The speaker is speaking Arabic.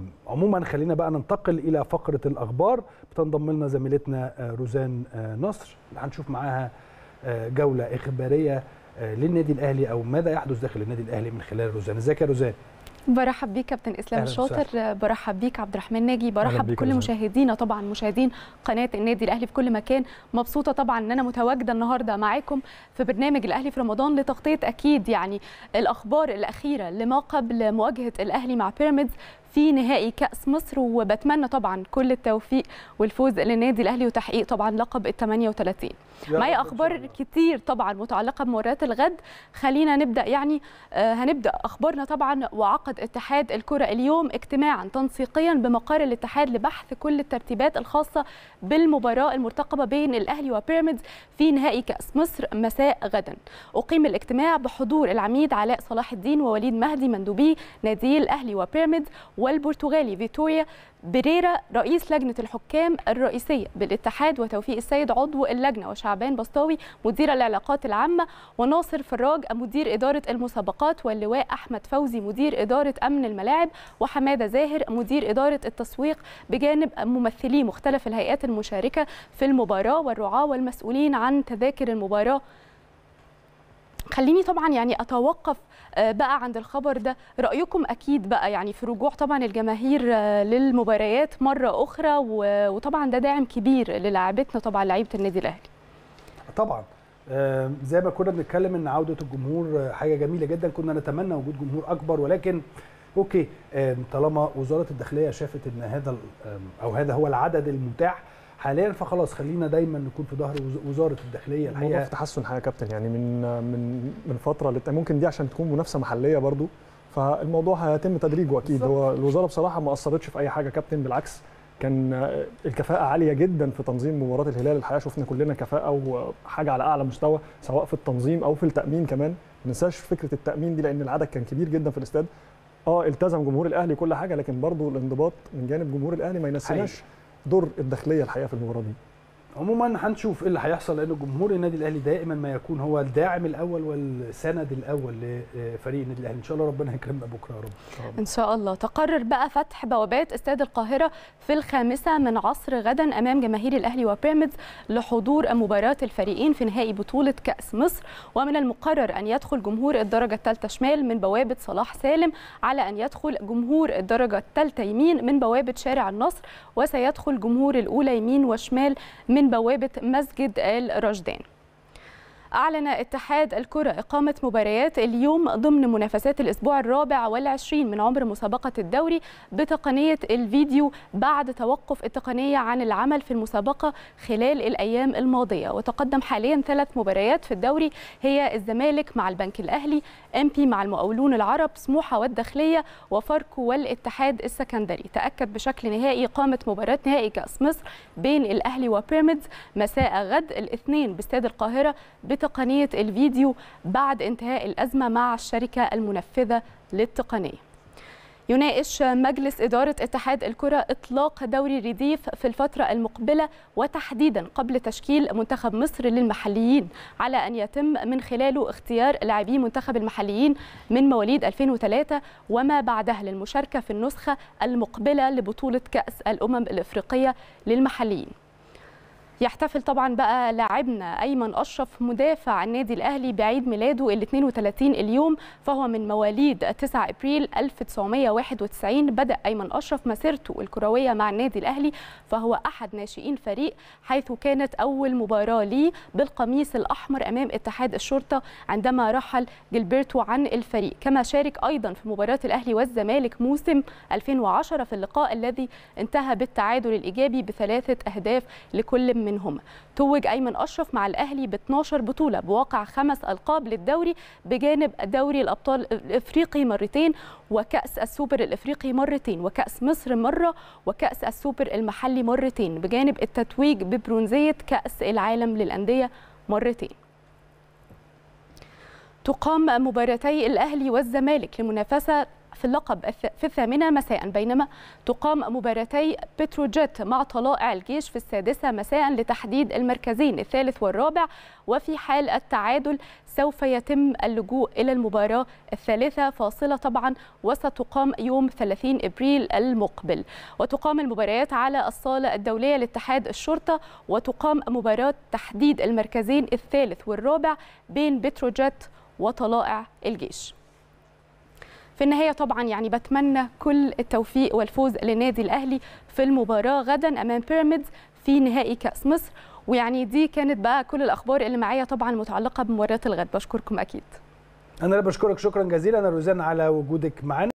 عموما خلينا بقى ننتقل الى فقره الاخبار. بتنضم لنا زميلتنا روزان نصر اللي هنشوف معاها جوله اخباريه للنادي الاهلي او ماذا يحدث داخل النادي الاهلي من خلال روزان. ازيك يا روزان؟ برحب بيك كابتن اسلام الشاطر، برحب بيك عبد الرحمن ناجي، برحب بكل مشاهدينا طبعا مشاهدين قناه النادي الاهلي في كل مكان. مبسوطه طبعا ان انا متواجده النهارده معاكم في برنامج الاهلي في رمضان لتغطيه اكيد يعني الاخبار الاخيره لما قبل مواجهه الاهلي مع بيراميدز في نهائي كأس مصر، وبتمنى طبعا كل التوفيق والفوز للنادي الاهلي وتحقيق طبعا لقب ال 38. معايا اخبار كتير طبعا متعلقه بمباريات الغد. خلينا نبدا يعني هنبدا اخبارنا طبعا. وعقد اتحاد الكره اليوم اجتماعا تنسيقيا بمقر الاتحاد لبحث كل الترتيبات الخاصه بالمباراه المرتقبه بين الاهلي وبيراميدز في نهائي كأس مصر مساء غدا. اقيم الاجتماع بحضور العميد علاء صلاح الدين ووليد مهدي مندوبي نادي الاهلي وبيراميدز والبرتغالي فيتوريا بريرا رئيس لجنة الحكام الرئيسية بالاتحاد، وتوفيق السيد عضو اللجنة، وشعبان بسطاوي مدير العلاقات العامة، وناصر فراج مدير إدارة المسابقات، واللواء أحمد فوزي مدير إدارة أمن الملاعب، وحمادة زاهر مدير إدارة التسويق، بجانب ممثلي مختلف الهيئات المشاركة في المباراة والرعاة والمسؤولين عن تذاكر المباراة. خليني طبعا يعني اتوقف بقى عند الخبر ده. رايكم اكيد بقى يعني في رجوع طبعا الجماهير للمباريات مره اخرى، وطبعا ده داعم كبير للاعبتنا طبعا لعيبه النادي الاهلي. طبعا زي ما كنا بنتكلم ان عوده الجمهور حاجه جميله جدا، كنا نتمنى وجود جمهور اكبر، ولكن اوكي طالما وزاره الداخليه شافت ان هذا هو العدد المتاح حاليا، فخلاص خلينا دايما نكون في ظهر وزاره الداخليه. الحقيقه في تحسن حاجه يا كابتن، يعني من فتره ممكن دي عشان تكون منافسه محليه برضو، فالموضوع هيتم تدريجه اكيد. هو الوزاره بصراحه ما اثرتش في اي حاجه كابتن، بالعكس كان الكفاءه عاليه جدا في تنظيم مباراه الهلال. الحقيقه شفنا كلنا كفاءه وحاجه على اعلى مستوى سواء في التنظيم او في التامين كمان. ما ننساش فكره التامين دي لان العدد كان كبير جدا في الاستاد. التزم جمهور الاهلي كل حاجه، لكن برضو الانضباط من جانب جمهور الاهلي ما ينسيناش دور الداخليه الحقيقه في المباراه دي. عموما هنشوف ايه اللي هيحصل، لان جمهور النادي الاهلي دائما ما يكون هو الداعم الاول والسند الاول لفريق النادي الاهلي. ان شاء الله ربنا يكرمنا بكره يا رب. ان شاء الله. تقرر بقى فتح بوابات استاد القاهره في 5 من عصر غدا امام جماهير الاهلي وبيراميدز لحضور مباراه الفريقين في نهائي بطوله كاس مصر. ومن المقرر ان يدخل جمهور الدرجه الثالثه شمال من بوابه صلاح سالم، على ان يدخل جمهور الدرجه الثالثه يمين من بوابه شارع النصر، وسيدخل جمهور الاولى يمين وشمال من بوابة مسجد الرشدان. أعلن اتحاد الكرة إقامة مباريات اليوم ضمن منافسات الأسبوع الرابع والعشرين من عمر مسابقة الدوري بتقنية الفيديو بعد توقف التقنية عن العمل في المسابقة خلال الأيام الماضية. وتقدم حاليا 3 مباريات في الدوري، هي الزمالك مع البنك الأهلي، إمبي مع المقاولون العرب، سموحة والداخلية، وفاركو والاتحاد السكندري. تأكد بشكل نهائي إقامة مباراة نهائي كأس مصر بين الأهلي وبيراميدز مساء غد الاثنين باستاد القاهرة بتقنية الفيديو بعد انتهاء الأزمة مع الشركة المنفذة للتقنية. يناقش مجلس إدارة اتحاد الكرة إطلاق دوري الرديف في الفترة المقبلة، وتحديدا قبل تشكيل منتخب مصر للمحليين، على أن يتم من خلاله اختيار لاعبي منتخب المحليين من مواليد 2003 وما بعدها للمشاركة في النسخة المقبلة لبطولة كأس الأمم الإفريقية للمحليين. يحتفل طبعا بقى لاعبنا أيمن أشرف مدافع النادي الأهلي بعيد ميلاده ال 32 اليوم، فهو من مواليد 9 أبريل 1991. بدأ أيمن أشرف مسيرته الكروية مع النادي الأهلي، فهو أحد ناشئين فريق، حيث كانت أول مباراة ليه بالقميص الأحمر أمام اتحاد الشرطة عندما رحل جilberto عن الفريق. كما شارك أيضا في مباراة الأهلي والزمالك موسم 2010 في اللقاء الذي انتهى بالتعادل الإيجابي ب3 أهداف لكل منهم. توج أيمن أشرف مع الأهلي ب 12 بطولة بواقع 5 ألقاب للدوري، بجانب دوري الأبطال الإفريقي مرتين، وكأس السوبر الإفريقي مرتين، وكأس مصر مرة، وكأس السوبر المحلي مرتين، بجانب التتويج ببرونزية كأس العالم للأندية مرتين. تقام مباراتي الأهلي والزمالك لمنافسة في اللقب في 8 مساء، بينما تقام مباراتي بتروجيت مع طلائع الجيش في 6 مساء لتحديد المركزين الثالث والرابع. وفي حال التعادل سوف يتم اللجوء إلى المباراة الثالثة فاصلة طبعا، وستقام يوم 30 إبريل المقبل. وتقام المباريات على الصالة الدولية لاتحاد الشرطة، وتقام مباراة تحديد المركزين الثالث والرابع بين بتروجيت وطلائع الجيش. في النهاية طبعا يعني بتمنى كل التوفيق والفوز للنادي الأهلي في المباراة غدا أمام بيراميدز في نهائي كأس مصر. ويعني دي كانت بقى كل الأخبار اللي معايا طبعا متعلقة بمباراة الغد. بشكركم أكيد. أنا بشكرك شكرا جزيلا روزان على وجودك معنا.